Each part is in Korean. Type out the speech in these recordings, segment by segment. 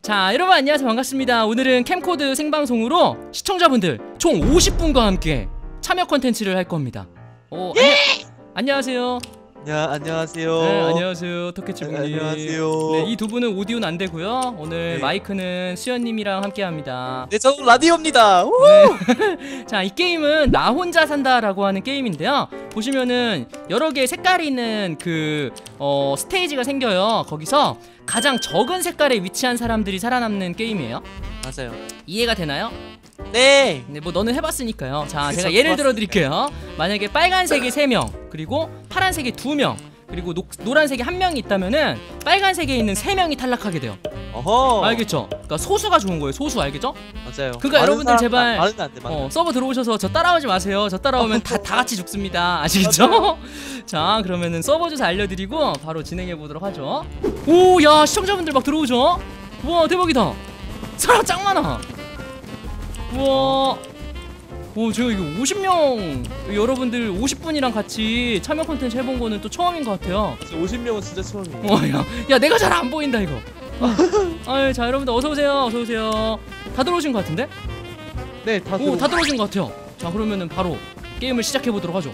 자, 여러분 안녕하세요. 반갑습니다. 오늘은 캠코드 생방송으로 시청자분들 총 50분과 함께 참여 컨텐츠를 할 겁니다. 안녕하세요. 야, 안녕하세요. 네, 안녕하세요. 토끼치부님. 안녕하세요. 네, 이 두 분은 오디오는 안 되고요. 오늘 네. 마이크는 수연님이랑 함께 합니다. 네, 저 라디오입니다. 네. 자, 이 게임은 나 혼자 산다라고 하는 게임인데요. 보시면은 여러 개의 색깔이 있는 그 스테이지가 생겨요. 거기서 가장 적은 색깔에 위치한 사람들이 살아남는 게임이에요. 맞아요. 이해가 되나요? 네. 네, 뭐 너는 해봤으니까요. 자, 그쵸, 제가 예를 좋았어요. 들어 드릴게요. 만약에 빨간색이 3명, 그리고 파란색이 2명, 그리고 노란색이 1명이 있다면은 빨간색에 있는 3명이 탈락하게 돼요. 어허. 알겠죠? 그러니까 소수가 좋은 거예요. 소수, 알겠죠? 맞아요. 그러니까 여러분들 제발 많으면 안 돼. 많으면. 서버 들어오셔서 저 따라오지 마세요. 저 따라오면 다 같이 죽습니다. 아시겠죠? 자, 그러면은 서버 주소 알려드리고 바로 진행해 보도록 하죠. 오, 야, 시청자분들 막 들어오죠? 우와, 대박이다. 사람 짱 많아. 우와. 오, 제가 이거 50명 여러분들 50분이랑 같이 참여 콘텐츠 해본 거는 또 처음인 것 같아요. 50명은 진짜 처음이에요. 와, 야, 내가 잘 안 보인다 이거. 자, 여러분들 어서 오세요. 어서 오세요. 다 들어오신 것 같은데? 네, 다 오, 다 들어오신 것 같아요. 자, 그러면은 바로 게임을 시작해 보도록 하죠.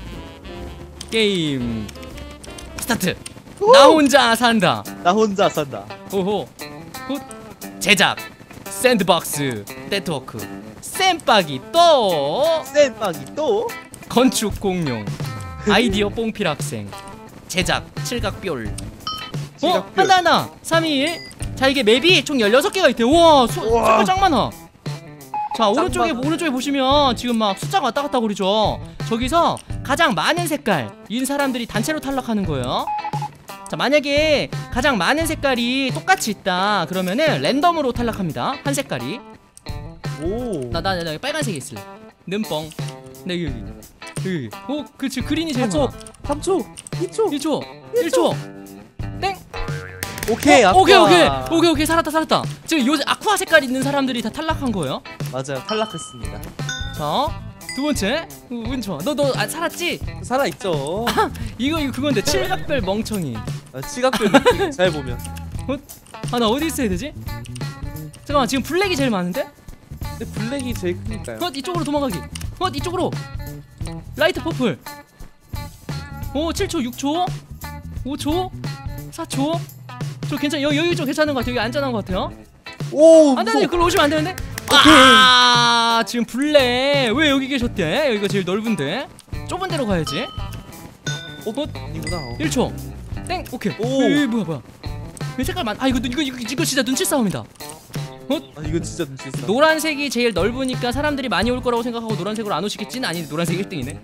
게임 스타트. 나 혼자 산다. 나 혼자 산다. 오호. 굿. 제작 샌드박스 네트워크 쌤박이 또 센빵이 또 건축 공룡 아이디어 뽕필 학생 제작 칠각별. 칠각별. 하나 3, 2, 1. 자, 이게 맵이 총 16개가 있대요. 우와, 색깔 짱 많아. 자, 오른쪽에 보시면 지금 막 숫자가 왔다 갔다 거리죠. 저기서 가장 많은 색깔인 사람들이 단체로 탈락하는 거예요. 자, 만약에 가장 많은 색깔이 똑같이 있다 그러면은 랜덤으로 탈락합니다. 한 색깔이. 오. 나 빨간색에 있을래. 는뻥. 네, 여기. 오, 그치, 그린이 제일 많아. 3초 2초 1초 1초 땡. 오케이. 오케이. 살았다. 지금 요 아쿠아 색깔 있는 사람들이 다 탈락한 거예요. 맞아요. 탈락했습니다. 자, 두 번째. 운 좋아. 너 살았지? 살아있죠. 이거 그건데 칠각별 멍청이. 치각별 잘 보면. 나 어디 있어야 되지? 잠깐만, 지금 블랙이 제일 많은데? 근데 블랙이 제일 크니까요. 이쪽으로 도망가기. 이쪽으로. 라이트 퍼플. 오, 7초, 6초, 5초, 4초. 저 괜찮아. 여기 좀 괜찮은 것 같아요. 여기 안전한 것 같아요. 오. 안돼, 글로 오시면 안 되는데. 지금 블랙 왜 여기 계셨대? 여기가 제일 넓은데. 좁은 데로 가야지. 아니구나. 1초. 땡. 오케이. 오. 뭐야? 왜 색깔 많? 이거 진짜 눈치 싸움이다. 이건 진짜 눈치 있어. 노란색이 제일 넓으니까 사람들이 많이 올 거라고 생각하고 노란색으로 안 오시겠지? 아니, 노란색 1등이네.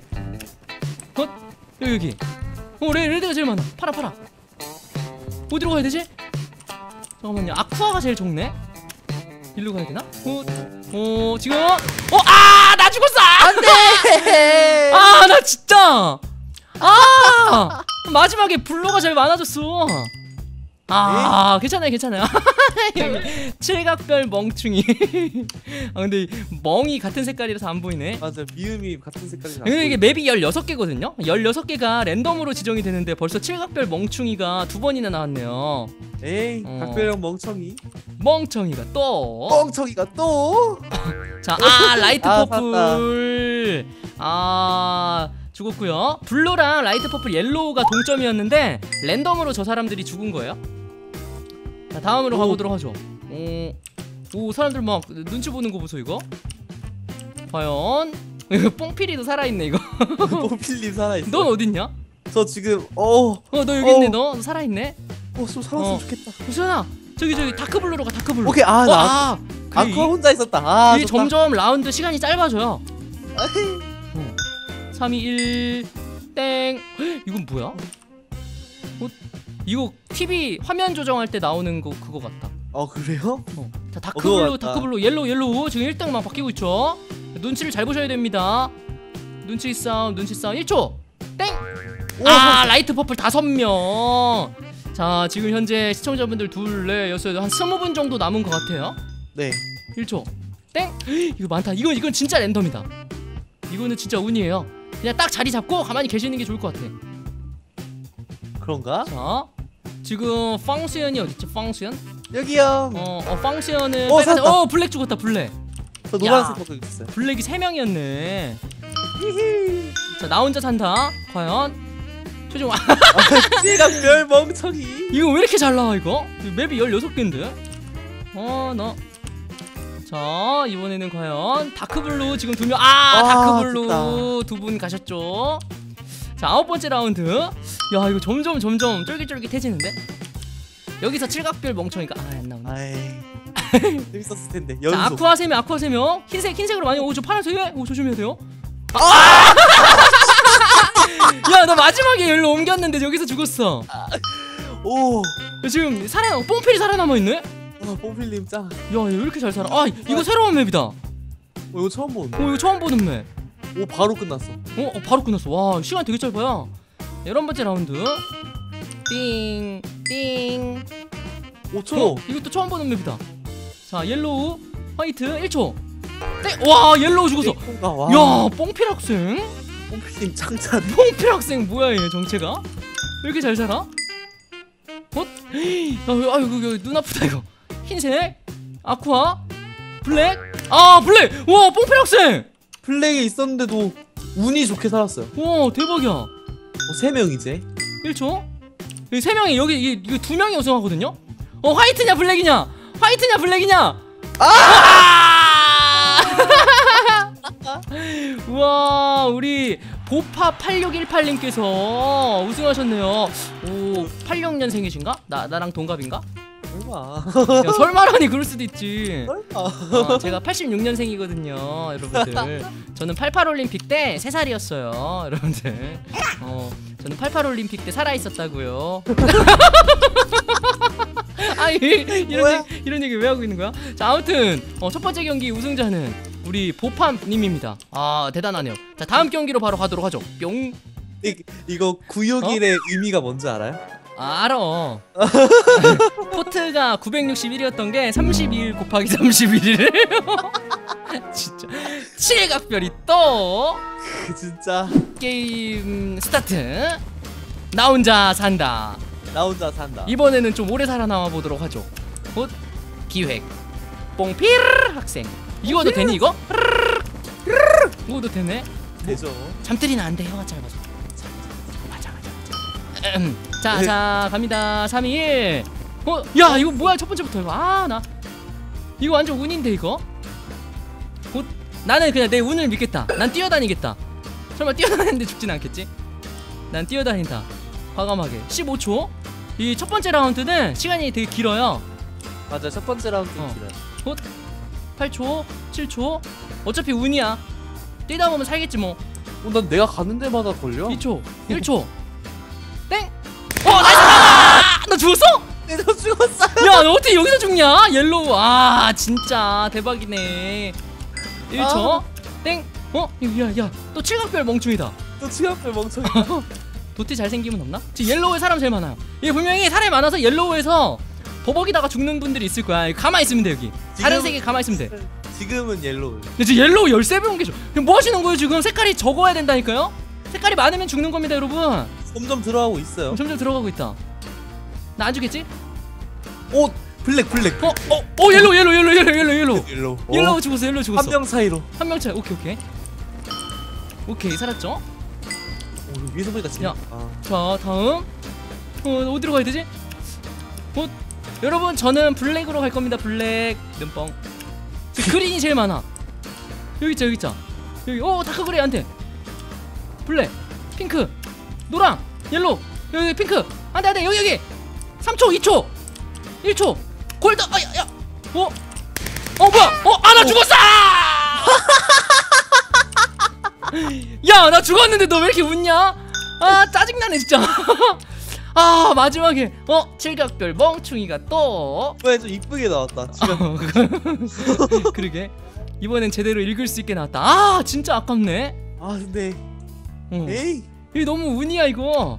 여기. 레드가 제일 많아. 팔아. 어디로 가야 되지? 잠깐만요. 아쿠아가 제일 적네. 일로 가야 되나? 지금 나 죽었어! 안돼. 나 진짜. 마지막에 블루가 제일 많아졌어. 괜찮아요. 여기 칠각별 멍충이. 근데 멍이 같은 색깔이라서 안 보이네. 맞아, 미음이 같은 색깔이 나. 이게 맵이 16개거든요. 16개가 랜덤으로 지정이 되는데 벌써 칠각별 멍충이가 2번이나 나왔네요. 에이, 각별형 멍청이. 멍청이가 또. 멍청이가 또. 자, 라이트 퍼플. 죽었고요. 블루랑 라이트 퍼플 옐로우가 동점이었는데 랜덤으로 저 사람들이 죽은 거예요. 자, 다음으로 가보도록 하죠. 사람들 막 눈치 보는 거 보소 이거. 과연 이거 뽕필이도 살아있네 이거. 뽕필님 살아있어. 넌 어딨냐? 저 지금 너 여기 있네. 너 살아있네. 좀 살았으면 좋겠다. 수연아, 저기 다크블루로 가. 다크블루. 오케이. 아쿠아 혼자 있었다. 이게 점점 라운드 시간이 짧아져요. 아이. 3, 2, 1 땡. 이건 뭐야? 이거 TV 화면 조정할 때 나오는 거 그거 같다. 그래요? 자, 다크블루, 옐로우 지금 1등만 바뀌고 있죠. 눈치를 잘 보셔야 됩니다. 눈치 싸움 1초 땡. 라이트 퍼플 5명. 자, 지금 현재 시청자분들 둘, 넷, 여섯, 한 20분 정도 남은 것 같아요. 네. 1초 땡. 이거 많다. 이건 진짜 랜덤이다. 이거는 진짜 운이에요. 그냥 딱 자리 잡고 가만히 계시는 게 좋을 것 같아. 그런가? 자, 지금 펑수연이 어딨지? 펑수연? 여기요. 펑션은 어, 빨간색. 살았다. 블랙 죽었다. 블랙. 저 노란색 먹고 있어요. 블랙이 3명이었네. 히히. 자, 나 혼자 산다. 과연 최종. 칠각별 멍청이. 이거 왜 이렇게 잘 나와 이거? 맵이 16개인데. 나. 자, 이번에는 과연 다크블루 지금 2명. 다크블루 2분 가셨죠. 자, 9번째 라운드. 야, 이거 점점 쫄깃쫄깃해지는데. 여기서 칠각별 멍청이가 안 나오네. 아이. 재밌었을 텐데. 연속. 자, 아쿠아 3명. 흰색으로 많이. 저 파란색에. 조심해야 돼요. 야, 너 마지막에 여기로 옮겼는데 여기서 죽었어. 오. 지금 뽕필이 살아남아 있네. 뽕필님 짱. 야, 왜 이렇게 잘 살아? 이거 새로운 맵이다. 이거 처음 본. 이거 처음 보는 맵. 오, 바로 끝났어. 바로 끝났어. 와, 시간 되게 짧아요. 11번째 라운드. 띵. 5초. 이것도 처음 보는 맵이다. 자, 옐로우, 화이트 1초. 땡. 와, 옐로우 죽었어. 와. 야, 뽕필 학생. 뽕필님 짱 잘해. 뽕필 학생 뭐야 얘 정체가? 왜 이렇게 잘 살아? 이거 눈 아프다 이거. 흰색, 아쿠아, 블랙. 블랙. 와, 뽕필 학생. 플레이에 있었는데도 운이 좋게 살았어요. 와, 대박이야. 3명 이제. 1초. 여기 3명이 여기 이거 2명이 우승하거든요. 화이트냐 블랙이냐? 화이트냐 블랙이냐? 우와, 우리 보파 8618님께서 우승하셨네요. 오, 86년생이신가? 나랑 동갑인가? 설마. 야, 설마라니. 그럴 수도 있지. 설마. 제가 86년생이거든요, 여러분들. 저는 88올림픽 때 3살이었어요, 여러분들. 저는 88올림픽 때 살아있었다고요. 이런 얘기 왜 하고 있는 거야? 자, 아무튼 첫 번째 경기 우승자는 우리 보팜님입니다. 대단하네요. 자, 다음 경기로 바로 가도록 하죠. 뿅. 이거 구육일의 의미가 뭔지 알아요? 알아. 포트가 961이었던 게 32일 곱하기 31이래요. 진짜 칠각별이 또 진짜. 게임 스타트. 나 혼자 산다. 나 혼자 산다. 이번에는 좀 오래 살아남아 보도록 하죠. 기획 뽕필 학생. 이거도 되니 이거? 이거도 되네. 되죠. 잠들이는 안 돼. 혀가 짧아서. 맞아. 자, 갑니다. 3, 2, 1. 야, 이거 뭐야? 첫 번째부터 이거. 나 이거 완전 운인데 이거. 나는 그냥 내 운을 믿겠다. 난 뛰어다니겠다. 설마 뛰어다니는데 죽진 않겠지? 난 뛰어다닌다. 과감하게. 15초. 이 첫 번째 라운드는 시간이 되게 길어요. 맞아, 첫 번째 라운드 길어요. 8초, 7초. 어차피 운이야. 뛰다 보면 살겠지 뭐. 난 내가 가는 데마다 걸려. 2초, 1초. 땡. 나이스. 나 죽었어? 내가 죽었어. 야, 너 어떻게 여기서 죽냐? 옐로우. 진짜 대박이네. 1초. 땡. 야, 또 칠각별 멍충이다. 또 칠각별 멍청이. 도티 잘생김은 없나? 지금 옐로우에 사람 제일 많아요. 이게 분명히 사람이 많아서 옐로우에서 버벅이다가 죽는 분들이 있을 거야. 가만히 있으면 돼 여기. 다른 색에 가만히 있으면 돼. 지금은 옐로우. 근데 지금 옐로우 13명 계셔. 뭐 하시는 거예요 지금? 색깔이 적어야 된다니까요? 색깔이 많으면 죽는 겁니다 여러분. 점점 들어가고 있어요. 점점 들어가고 있다. 나 안 죽겠지? 블랙. 옐로우. 옐로우 죽었어. 한 명 사이로. 한 명 차이. 오케이 살았죠? 위에서 보니까 재밌다. 자, 다음 어디로 가야 되지? 여러분, 저는 블랙으로 갈 겁니다. 블랙 눈뻥. 그린이 제일 많아. 여기 있자. 여기. 다크 그레이 안돼. 블랙, 핑크, 노랑, 옐로우. 여기 핑크. 안돼. 여기. 3초, 2초, 1초. 골드. 야. 뭐야? 나 죽었어. 야, 나 죽었는데 너 왜 이렇게 웃냐? 짜증나네 진짜. 마지막에 칠각별 멍충이가 또. 왜 좀 이쁘게 나왔다. 그러게. 이번엔 제대로 읽을 수 있게 나왔다. 진짜 아깝네. 근데 에이, 이게 너무 운이야 이거.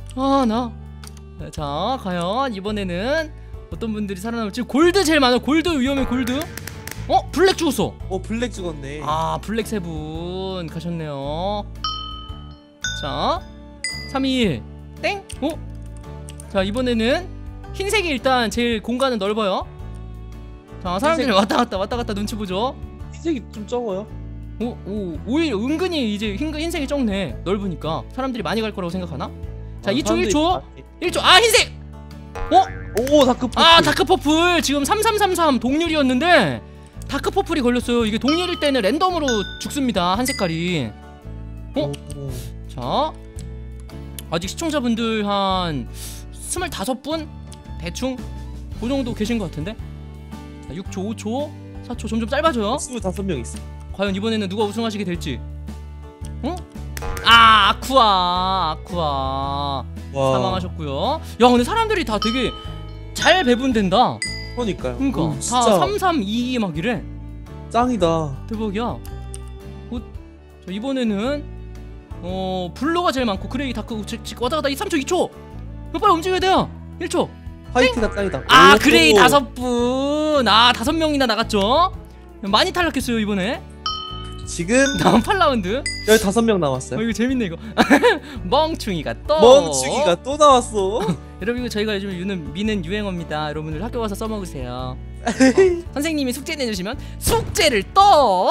자, 과연 이번에는 어떤 분들이 살아남을지. 골드 제일 많아. 골드 위험해. 골드. 블랙 죽었어. 블랙 죽었네. 블랙 3분 가셨네요. 자, 3, 2, 1 땡. 자, 이번에는 흰색이 일단 제일 공간은 넓어요. 자 사람들이 왔다 갔다 눈치 보죠. 흰색이 좀 적어요. 오히려 은근히 이제 흰색이 적네. 넓으니까 사람들이 많이 갈 거라고 생각하나? 자 2초 사람들이 1초 아 흰색! 오 다크 퍼플. 아 다크퍼플 지금 3333 동률이었는데 다크퍼플이 걸렸어요. 이게 동률일 때는 랜덤으로 죽습니다. 한 색깔이. 자 아직 시청자분들 한 25분? 대충 그 정도 계신 것 같은데. 자 6초 5초 4초 점점 짧아져요. 25명 있어. 과연 이번에는 누가 우승하시게 될지. 아 아쿠아 사망하셨고요. 야 근데 사람들이 다 되게 잘 배분된다. 그러니까요. 그러니까 다 진짜 3322 막 이래. 짱이다. 대박이야. 자 이번에는 블루가 제일 많고 그레이 다크 왔다 갔다 3초 2초. 빨리 움직여야 돼요. 1초. 화이트가 짱이다. 아 그레이 5분. 아 5명이나 나갔죠. 많이 탈락했어요 이번에. 지금 다음 8라운드 15명 남았어요. 이거 재밌네 이거. 멍충이가 또 나왔어. 여러분 이거 저희가 요즘 미는 유행어입니다. 여러분들 학교 가서 써먹으세요. 선생님이 숙제 내주시면 숙제를 떠.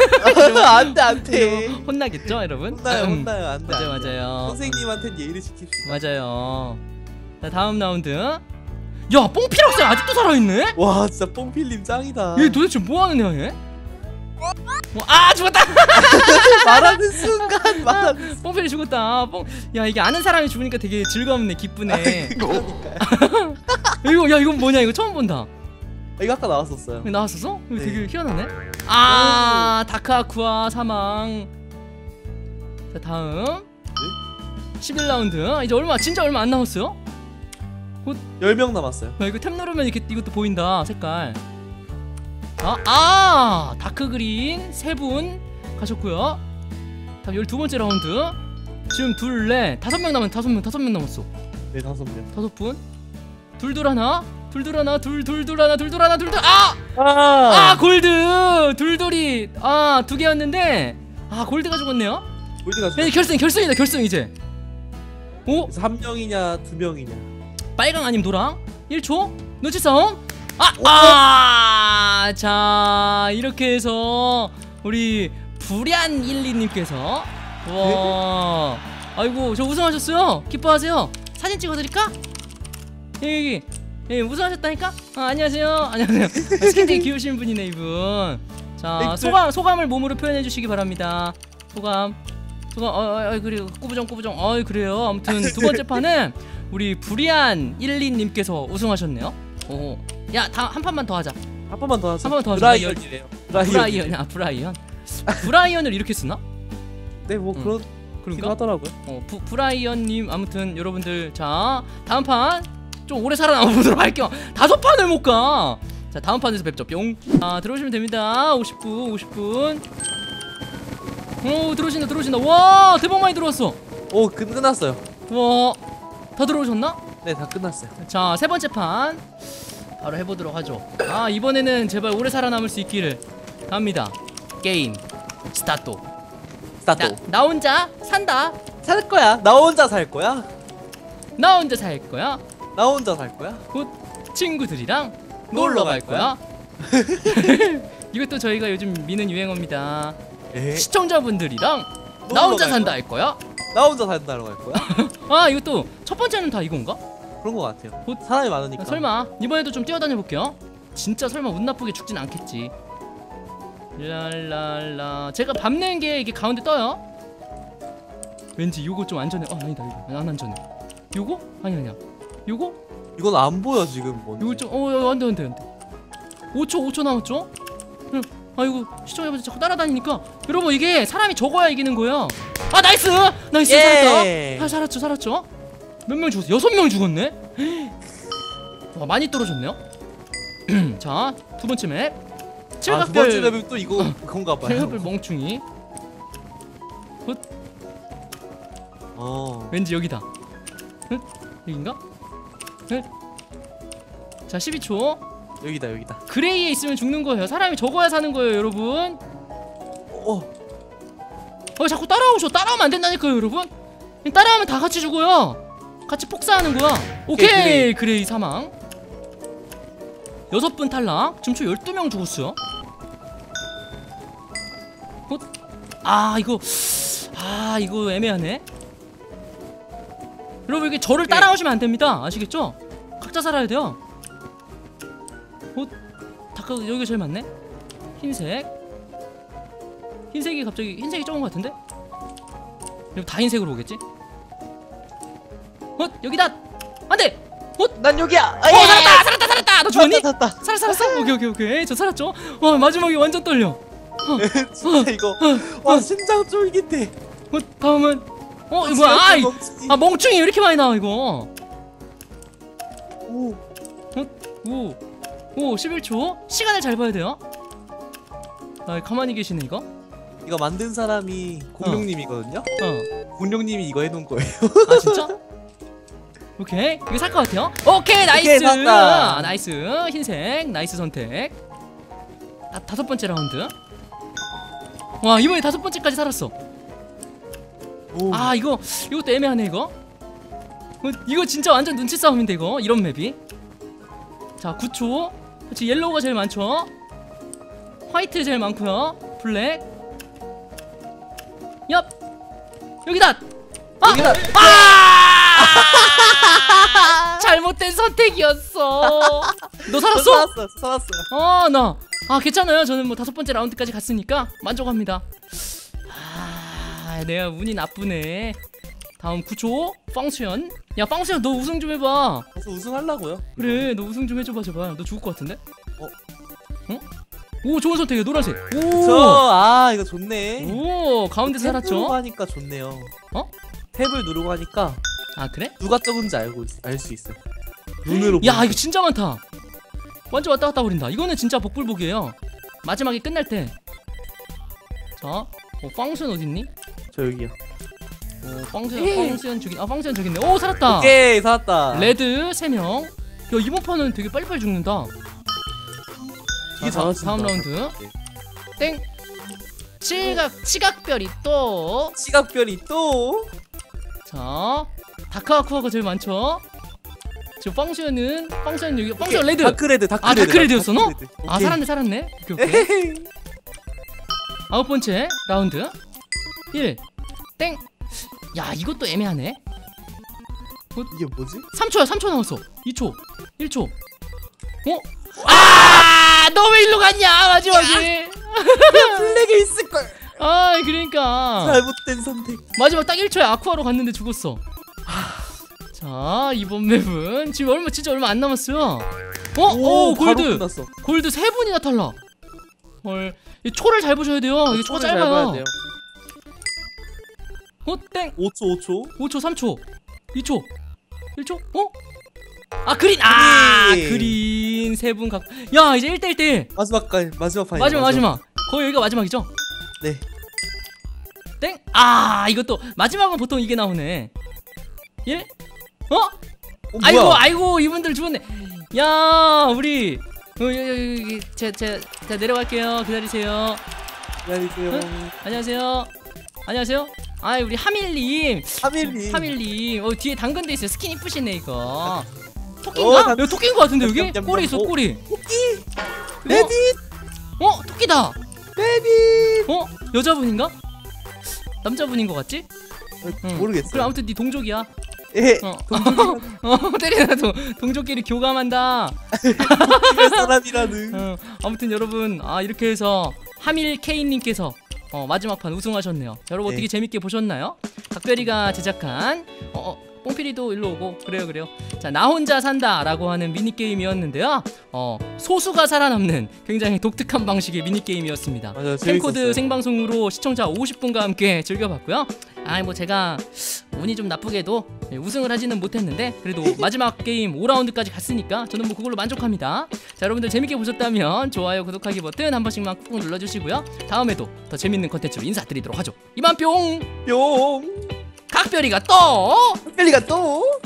안돼. 혼나겠죠 여러분? 혼나요 안돼. 맞아요. 선생님한테는 예의를 지킵시다. 맞아요. 자 다음 라운드. 야 뽕필 학생 아직도 살아있네? 와 진짜 뽕필님 짱이다. 얘 도대체 뭐하는 애야 얘? 아 죽었다. 말하는 순간 말하는 뽕필이 죽었다. 야 이게 아는 사람이 죽으니까 되게 즐겁네 기쁘네. 그러니까요. 이건 뭐냐 이거 처음 본다. 이거 아까 나왔었어요. 나왔었어? 이거 네. 되게 희한하네. 아 다크아쿠아 사망. 자 다음 11라운드 이제 진짜 얼마 안 남았어요. 10명 남았어요. 야, 이거 탭 누르면 이것도 보인다 색깔. 다크 그린 3분 가셨고요. 다음 12번째 라운드. 지금 5명 남았어. 5명 남았어. 네 5명. 5분. 둘둘 하나. 골드. 둘둘이 2개였는데 골드가 죽었네요. 골드가 결승이다 결승 이제. 그래서 1명이냐 2명이냐. 빨강 아님 노랑. 1초 눈치 싸움. 자 이렇게 해서 우리 불얀 12님께서 와 아이고 저 우승하셨어요. 기뻐하세요. 사진 찍어드릴까? 여기 우승하셨다니까? 안녕하세요. 스캔들이 귀여우신 분이네 이분. 자 소감을 몸으로 표현해 주시기 바랍니다. 소감 그리고 꾸부정 그래요. 아무튼 두 번째 판은 우리 불얀 12님께서 우승하셨네요. 야 한 판만 더 하자. 한 판만 더 하자. 브라이언이래요. 브라이언. 브라이언을 이렇게 쓰나? 네 뭐 그런가 하더라고요. 브라이언님 아무튼 여러분들 자 다음 판 좀 오래 살아남아 보도록 할게요. 5판을 못 가. 자 다음 판에서 뵙죠. 뿅. 들어오시면 됩니다. 50분. 들어오신다. 와 대박 많이 들어왔어. 끝났어요. 와 다 들어오셨나? 네 다 끝났어요. 자 세 번째 판 바로 해보도록 하죠. 이번에는 제발 오래 살아남을 수 있기를 갑니다. 게임 스타트. 나 혼자 산다. 살 거야. 나 혼자 살 거야. 나 혼자 살 거야. 나 혼자 살 거야. 곧 친구들이랑 놀러 갈 거야. 이것도 저희가 요즘 미는 유행어입니다. 시청자분들이랑 나 혼자 산다 할 거야. 나 혼자 산다로 갈 거야. 이것도 첫 번째는 다 이건가? 그런 거 같아요. 사람이 많으니까. 설마 이번에도 좀 뛰어다녀 볼게요. 진짜 설마 운 나쁘게 죽진 않겠지. 랄랄라. 제가 밟는 게 이게 가운데 떠요. 왠지 요거 좀 안전해. 아니다 이거 안 안전해. 요거? 아니야. 요거? 이건 안 보여 지금 뭔지. 요거 좀 안돼. 5초 남았죠? 이거 시청자분들 자꾸 따라다니니까 여러분 이게 사람이 적어야 이기는 거예요. 나이스 살았다. 살았죠? 몇 명 죽었어? 6명 죽었네? 많이 떨어졌네요. 자 두 번째 맵 칠각별. 두 번째 맵은 또 이거 그건가 봐요. 칠각별 멍충이. 왠지 여기다. 여긴가? 자 12초. 여기다. 그레이에 있으면 죽는 거예요. 사람이 적어야 사는 거예요 여러분. 자꾸 따라오면 안 된다니까요 여러분. 따라오면 다 같이 죽어요. 같이 폭사하는 거야. 오케이 그레이 사망. 6분 탈락. 지금 총 12명 죽었어요. 이거 애매하네. 여러분 이게 저를 따라오시면 안 됩니다. 아시겠죠? 각자 살아야 돼요. 다크 여기가 제일 많네. 흰색이 갑자기 흰색이 적은 것 같은데? 그럼 다 흰색으로 오겠지? 여기다! 안돼! 난 여기야. 살았다! 너 죽었니? 살았다. 살았어? 오케이. 저 살았죠? 마지막에 완전 떨려. 진짜 이거. 와 심장 쫄깃해. 다음은 이거 뭐야? 멍충이 왜 이렇게 많이 나와 이거? 오 11초. 시간을 잘 봐야 돼요. 가만히 계시네 이거. 이거 만든 사람이 공룡님이거든요. 공룡님이 이거 해놓은 거예요. 아 진짜? 오케이 이거 살 것 같아요. 오케이 나이스. 오케이, 샀다. 나이스 흰색 나이스 선택. 5번째 라운드. 와 이번에 5번째까지 살았어. 이것도 애매하네 이거. 이거 진짜 완전 눈치 싸움인데 이거 이런 맵이. 자 9초. 그렇지 옐로우가 제일 많죠. 화이트 제일 많고요. 블랙. 얍 여기다. 여기다. 잘못된 선택이었어. 너 살았어? 살았어요. 괜찮아요. 저는 뭐 5번째 라운드까지 갔으니까 만족합니다. 내가 운이 나쁘네. 다음 9초 빵수현. 야 빵수현 너 우승 좀 해봐. 그래서 우승하려고요. 그래 너 우승 좀 해줘봐 제발. 너 죽을 것 같은데? 응? 오 좋은 선택이야 노란색. 이거 좋네. 오 가운데 살았죠? 탭 누르고 하니까 좋네요. 탭을 누르고 하니까. 그래? 누가 적은지 알 수 있어요. 눈으로. 야 이거 진짜 많다. 완전 왔다 갔다 거린다. 이거는 진짜 복불복이에요. 마지막에 끝날 때. 자 빵수현 어딨니? 저 여기요. 빵수현 저기 있네. 오 살았다. 오케이 살았다. 레드 3명. 야 이번 판은 되게 빨리빨리 죽는다. 이게 잘하신다. 다음 라운드. 땡. 치각별이 또. 시각별이 또. 자 다크아쿠아가 제일 많죠. 지금 빵수현 여기 빵수현 레드. 다크레드. 다크레드였어 너? 오케이. 살았네. 오케이. 9번째 라운드. 1 땡. 야 이것도 애매하네. 이게 뭐지? 3초 남았어. 2초 1초. 너 왜 일로 갔냐 마지막에. 블랙에 있을걸. 그러니까 잘못된 선택. 마지막 딱 1초에 아쿠아로 갔는데 죽었어. 자 이번 맵은 지금 진짜 얼마 안 남았어요. 골드. 골드 3분이나 탈락. 헐. 이 초를 잘 보셔야 돼요. 이게 초가 짧아요. 땡. 5초. 3초 2초 1초. 그린. 그린 3분 각. 야 이제 1대1. 마지막 판. 마지막. 거의 여기가 마지막이죠? 네. 땡. 이것도 마지막은 보통 이게 나오네. 1 아이고 이분들 죽었네. 야 우리 여기 제가 내려갈게요. 기다리세요. 안녕하세요. 우리 하밀님. 뒤에 당근 돼 있어요. 스킨 이쁘시네 이거. 토끼인가? 여기 토끼인 것 같은데 여기? 꼬리 있어 꼬리. 토끼. 레딧. 토끼다. 레딧. 여자분인가? 남자분인 것 같지? 모르겠어. 그래 아무튼 네 동족이야. 예. 때리나도 동족끼리 교감한다. 사람이라는. 아무튼 여러분 이렇게 해서 하밀 케인님께서 마지막 판 우승하셨네요. 여러분 어떻게 재밌게 보셨나요? 각별이가 제작한 뽕피리도 일로 오고. 그래요. 자, 나 혼자 산다라고 하는 미니게임이었는데요. 소수가 살아남는 굉장히 독특한 방식의 미니게임이었습니다. 맞아요, 캠코드 재밌었어요. 생방송으로 시청자 50분과 함께 즐겨봤고요. 제가 운이 좀 나쁘게도 우승을 하지는 못했는데 그래도 마지막 게임 5라운드까지 갔으니까 저는 뭐 그걸로 만족합니다. 자, 여러분들 재밌게 보셨다면 좋아요, 구독하기 버튼 한 번씩만 꾹꾹 눌러주시고요. 다음에도 더 재밌는 컨텐츠로 인사드리도록 하죠. 이만 뿅! 뿅. 각별이가 또! 벨리가 또.